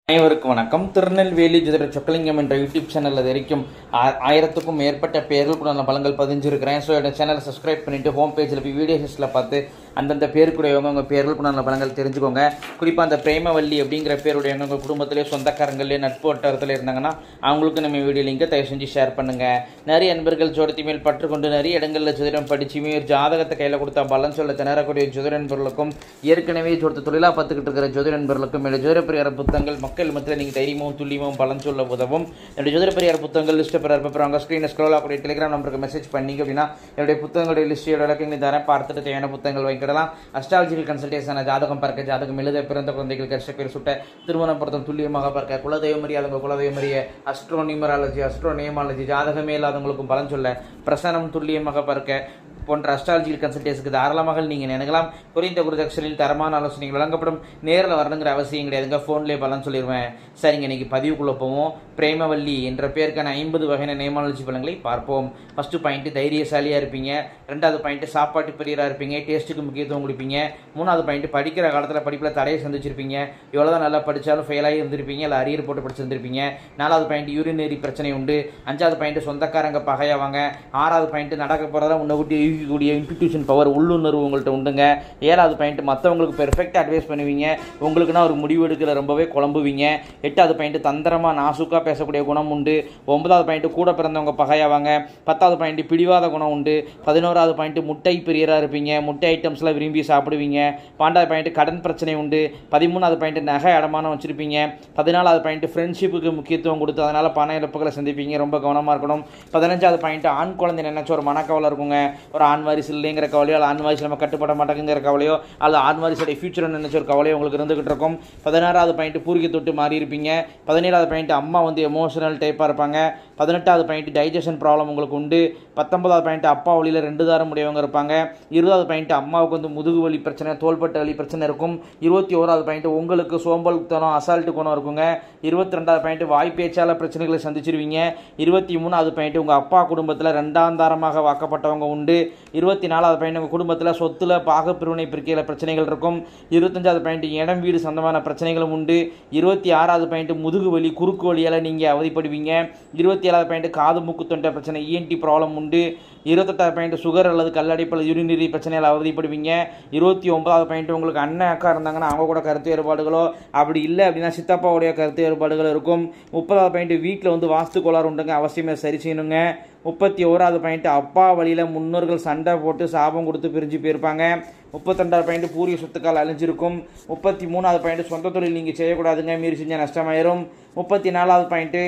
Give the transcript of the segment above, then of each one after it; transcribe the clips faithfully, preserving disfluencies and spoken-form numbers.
அனைவருக்கும் வணக்கம். திருநெல்வேலி ஜோதிடர் சொக்கலிங்கம் என்ற யூடியூப் சேனல் அது வரைக்கும் ஆயிரத்துக்கும் மேற்பட்ட பேர்கள் கூட நான் பலங்கள் பதிஞ்சிருக்கிறேன். ஸோ என்னோட சேனலை சப்ஸ்கிரைப் பண்ணிட்டு ஹோம் பேஜில் போய் வீடியோ ஹிஸ்டில் பார்த்து அந்தந்த பேருக்குடையவங்க உங்கள் பேர்கள் கூட நல்ல பலங்கள் தெரிஞ்சுக்கோங்க. குறிப்பாக அந்த பிரேமவல்லி அப்படிங்கிற பேருடையவங்க உங்கள் குடும்பத்திலே சொந்தக்காரங்களே நட்பு வட்டாரத்தில் இருந்தாங்கன்னா அவங்களுக்கு நம்ம வீடியோ லிங்கை தயவு செஞ்சு ஷேர் பண்ணுங்கள். நிறைய நண்பர்கள் ஜோடத்தி மேல் பற்றுக்கொண்டு நிறைய இடங்களில் ஜோதிடம் படிச்சுமே ஒரு ஜாதகத்தை கையில் கொடுத்தா பலன் சொல்ல திணறக்கூடிய ஜோதிட நண்பர்களுக்கும் ஏற்கனவே ஜோதிட தொழிலாக பார்த்துக்கிட்டு இருக்கிற ஜோதிட நண்பர்களுக்கும் என்னோட ஜோதிட பரிகார புத்தகங்கள் மக்கள் மத்தியில் நீங்கள் தைரியமும் துல்லியமும் பலன் சொல்ல உதவும். என்னுடைய ஜோதிட பரிகார புத்தகங்கள் லிஸ்ட் பேப்பர் அவங்க ஸ்க்ரீனை ஸ்க்ரோல் ஆகக்கூடிய டெலிகிராம் நம்பருக்கு மெசேஜ் பண்ணிங்க அப்படின்னா என்னுடைய புத்தகங்களுடைய லிஸ்ட்டோட விளக்கங்களை தரேன். பார்த்துட்டு தேவையான புத்தகங்கள் வாங்கிக்கலாம். அஸ்ட்ராலஜிக்கல் கன்சல்டேஷன், ஜாதகம் பார்க்க, ஜாதகம் எழுத, பிறந்த குழந்தைகள் கஷ்ட பேர் சுட்ட, திருமணம் பொருத்தம் துல்லியமாக பார்க்க, குலதெய்வம் அறியாதவங்க குலதெய்வம் அறிய, அஸ்ட்ரோ நியூமராலஜி, அஸ்ட்ரோ நேமாலஜி, ஜாதகமே இல்லாதவங்களுக்கும் பலன் சொல்ல, பிரசனம் துல்லியமாக பார்க்க போன்ற அஸ்ட்ராலஜிக்கல் கன்சல்டேஷனுக்கு தாராளமாக நீங்கள் நினைக்கலாம். குறைந்த குருதட்சணையில் தரமான ஆலோசனைகள் வழங்கப்படும். நேரில் வரணுங்கிற அவசியம் கிடையாதுங்க, ஃபோன்லேயே பலன் சொல்லிடுவேன். சரிங்க, இன்னைக்கு பதிவுக்குள்ளே போவோம். பிரேமவல்லி என்ற பேருக்கான ஐம்பது வகையான நேமாலஜி பலன்களை பார்ப்போம். ஃபஸ்ட்டு பாயிண்ட் தைரியசாலியாக இருப்பீங்க. ரெண்டாவது பாயிண்ட் சாப்பாட்டு பிரியராக இருப்பீங்க, டேஸ்ட்டுக்கு முக்கியத்துவம் கொடுப்பீங்க. மூணாவது பாயிண்ட் படிக்கிற காலத்தில் படிப்பில் தடையை சந்திச்சிருப்பீங்க, எவ்வளோதான் நல்லா படித்தாலும் ஃபெயிலாகி இருந்திருப்பீங்க, இல்லை அரியர் போட்டு படிச்சிருந்திருப்பீங்க. நாலாவது பாயிண்ட் யூரினரி பிரச்சனை உண்டு. அஞ்சாவது பாயிண்ட் சொந்தக்காரங்க பகையாவாங்க. ஆறாவது பாயிண்ட் நடக்க போகிறதா உன்னை விட்டு கூடிய இன்ட்யூஷன் பவர் உள்ளுணர்வு உங்கள்கிட்ட உண்டுங்க. ஏழாவது பாயிண்ட் மற்றவங்களுக்கு பெர்ஃபெக்டாக அட்வைஸ் பண்ணுவீங்க, உங்களுக்குன்னா ஒரு முடிவு எடுக்கிற ரொம்பவே குழம்புவீங்க. எட்டாவது பாயிண்ட் தந்திரமாக நாசுக்காக பேசக்கூடிய குணம் உண்டு. ஒன்பதாவது பாயிண்ட் கூட பிறந்தவங்க பகையாவாங்க. பத்தாவது பாயிண்ட் பிடிவாத குணம் உண்டு. பதினோராவது பாயிண்ட் முட்டை பிரியராக இருப்பீங்க, முட்டை ஐட்டம்ஸ்லாம் விரும்பி சாப்பிடுவீங்க. பன்னெண்டாவது பாயிண்ட் கடன் பிரச்சனை உண்டு. பதிமூணாவது பாயிண்ட் நகை அடமானம் வச்சுருப்பீங்க. பதினாலாவது பாயிண்ட் ஃப்ரெண்ட்ஷிப்புக்கு முக்கியத்துவம் கொடுத்து அதனால் பண இழப்புகளை சந்திப்பீங்க, ரொம்ப கவனமாக இருக்கணும். பதினஞ்சாவது பாயிண்ட் ஆண் குழந்தை நினைச்ச ஒரு மனக்கவலை இருக்குங்க, ஒரு ஆண் வாரிசு இல்லைங்கிற கவலையோ, அல்ல ஆண் வாரிசு நம்ம கட்டுப்பட மாட்டேங்கிற கவலையோ, அல்லது ஆண் வாரிசுடைய ஃபியூச்சர் நினைச்ச ஒரு கவலையோ உங்களுக்கு இருந்துகிட்டு இருக்கும். பதினாறாவது பாயிண்ட் பூர்வீக தொட்டு மாறி இருப்பீங்க. பதினேழாவது பாயிண்ட் அம்மா வந்து எமோஷனல் டைப்பாக இருப்பாங்க. பதினெட்டாவது பாயிண்ட் டைஜஷன் ப்ராப்ளம் உங்களுக்கு உண்டு. பத்தொன்பதாவது பாயிண்ட் அப்பா வழியில் ரெண்டு தாரம் உடையவங்க இருப்பாங்க. இருபதாவது பாயிண்ட் அம்மாவுக்கு வந்து முதுகு வலி பிரச்சனை, தோள்பட்ட வலி பிரச்சனை இருக்கும். இருபத்தி ஓராவது பாயிண்ட் உங்களுக்கு சோம்பல் தனம், அசால்ட்டு குணம் இருக்குங்க. இருபத்தி ரெண்டாவது பாயிண்ட் வாய் பேச்சால பிரச்சனைகளை சந்திச்சிருவீங்க. இருபத்தி மூணாவது பாயிண்ட் உங்கள் அப்பா குடும்பத்தில் ரெண்டாம் தாரமாக வாக்கப்பட்டவங்க உண்டு. இருபத்தி நாலாவது பாயிண்ட் உங்கள் குடும்பத்தில் சொத்துல பாகப்பிரிவினை பிரிக்கையில் பிரச்சனைகள் இருக்கும். இருபத்தஞ்சாவது பாயிண்ட் இடம் வீடு சொந்தமான பிரச்சனைகளும் உண்டு. இருபத்தி ஆறாவது பாயிண்ட் முதுகு வலி குறுக்கு வழியால் நீங்கள் அவதிப்படுவீங்க. இருபத்தி ஏழாவது பாயிண்ட் காது மூக்கு தொண்டை பிரச்சனை, இஎன்டி ப்ராப்ளம் உண்டு. இருபத்தெட்டாவது பாயிண்ட் சுகர் அல்லது கல்லடைப்பு அல்லது யூரினரி பிரச்சனையால் அவதிப்படுவீங்க. இருபத்தி ஒன்பதாவது பாயிண்ட் உங்களுக்கு அண்ணன் அக்கா இருந்தாங்கன்னா அவங்க கூட கருத்து வேறுபாடுகளோ, அப்படி இல்லை அப்படின்னா சித்தப்பாவுடைய கருத்து வேறுபாடுகள் இருக்கும். முப்பதாவது பாயிண்ட் வீட்டில் வந்து வாஸ்து கோளாறு உண்டுங்க, அவசியமே சரி செய்யணுங்க. முப்பத்தி ஓராவது பாயிண்ட் அப்பா வழியில் முன்னோர்கள் சண்டை போட்டு சாபம் கொடுத்து பிரிஞ்சு போயிருப்பாங்க. முப்பத்தி ரெண்டாவது பாயிண்ட் பூர்வீக சொத்துக்கள் அழிஞ்சிருக்கும். முப்பத்தி மூணாவது பாயிண்ட் சொந்த தொழில் நீங்கள் செய்யக்கூடாதுங்க, மீறி செஞ்சால் நஷ்டமாயிரும். முப்பத்தி நாலாவது பாயிண்ட்டு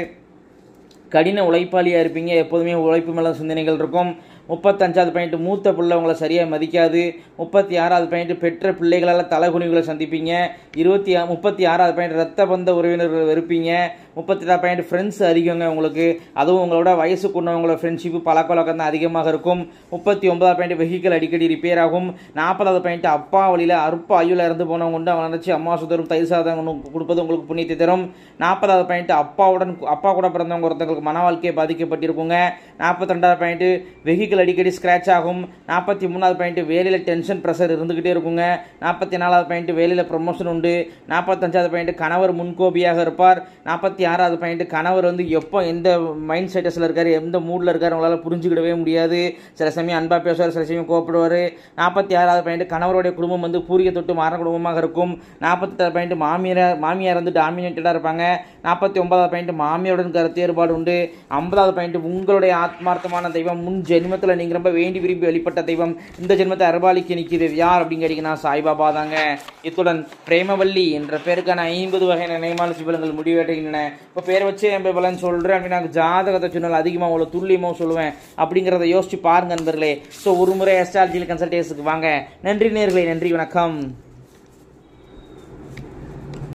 கடின உழைப்பாளியாக இருப்பீங்க, எப்போதுமே உழைப்பு மேலே சிந்தனைகள் இருக்கும். முப்பத்தஞ்சாவது பாயிண்ட் மூத்த பிள்ளை உங்களை சரியாக மதிக்காது. முப்பத்தி ஆறாவது பாயிண்ட் பெற்ற பிள்ளைகளால் தலைகுனிவுகளை சந்திப்பீங்க. இருபத்தி முப்பத்தி ஆறாவது பாயிண்ட் ரத்த பந்த உறவினர்கள் வெறுப்பீங்க. முப்பத்தி எட்டாவது பாயிண்ட் ஃப்ரெண்ட்ஸ் அதிகங்க உங்களுக்கு, அதுவும் உங்களோட வயசு கொண்டவங்களோட ஃப்ரெண்ட்ஷிப்பு பழக்க வழக்கம் தான் அதிகமாக இருக்கும். முப்பத்தி ஒன்பதாவது பாயிண்ட் வெஹிக்கிள் அடிக்கடி ரிப்பேர் ஆகும். நாற்பதாவது பாயிண்ட் அப்பா வழியில் அற்ப ஆயுள் இறந்து போனவங்க உண்டு, அவங்க நினச்சி அம்மா சுதரும் தயிர் சாதம் கொடுப்பது உங்களுக்கு புண்ணியத்தை தரும். நாற்பதாவது பாயிண்ட் அப்பாவுடன் அப்பா கூட பிறந்தவங்க ஒருத்தவங்களுக்கு மன வாழ்க்கையை பாதிக்கப்பட்டிருக்குங்க. நாற்பத்தி ரெண்டாவது பாயிண்ட் வெஹிக்கிள் அடிக்கடி ஸ்கிராச் ஆகும். நாற்பத்தி மூணாவது பாயிண்ட் வேலையில் டென்ஷன் ப்ரெஷர் இருந்துகிட்டே இருக்குங்க. நாற்பத்தி நாலாவது பாயிண்ட் வேலையில் ப்ரொமோஷன் உண்டு. நாற்பத்தஞ்சாவது பாயிண்ட் கணவர் முன்கோபியாக இருப்பார். நாற்பத்தி ஆறாவது பாயிண்ட் கணவர் வந்து எப்போ எந்த மைண்ட் செட்டஸில் இருக்காரு, எந்த மூடில் இருக்காரு உங்களால் புரிஞ்சுக்கிடவே முடியாது. சில சமயம் அன்பாக பேசுவார், சில சமயம் கோப்பிடுவார். நாற்பத்தி ஆறாவது பாயிண்ட் கணவருடைய குடும்பம் வந்து பூர்வீக தொட்டு மாற குடும்பமாக இருக்கும். நாற்பத்தெட்டாவது பாயிண்ட் மாமியார் மாமியார் வந்து டாமினேட்டடாக இருப்பாங்க. நாற்பத்தி ஒன்பதாவது பாயிண்ட் மாமியாருடன் கருத்து வேறுபாடு உண்டு. ஐம்பதாவது பாயிண்ட் உங்களுடைய ஆத்மார்த்தமான தெய்வம் முன் ஜென்மத்தில் நீங்கள் ரொம்ப வேண்டி விரும்பி வெளிப்பட்ட தெய்வம் இந்த ஜென்மத்தை அர்பாலிக்கு நிற்கிது யார் அப்படின்னு கேட்டீங்கன்னா சாய்பாபா தாங்க. இத்துடன் பிரேமவல்லி என்ற பேருக்கான ஐம்பது வகையான நேமாலஜி பலன்கள் முடிவடைகின்றன. இப்போ பேர் வச்சு என் பலன் சொல்கிறேன் அப்படின்னா ஜாதகத்தை சொன்னால் அதிகமாக அவ்வளோ துல்லியமாக சொல்லுவேன் அப்படிங்கிறத யோசிச்சு பாருங்க நண்பர்களே. ஸோ ஒரு முறை அஸ்ட்ராலஜிக்கல் கன்சல்டேஷனுக்கு வாங்க. நன்றி நேயர்களே, நன்றி, வணக்கம்.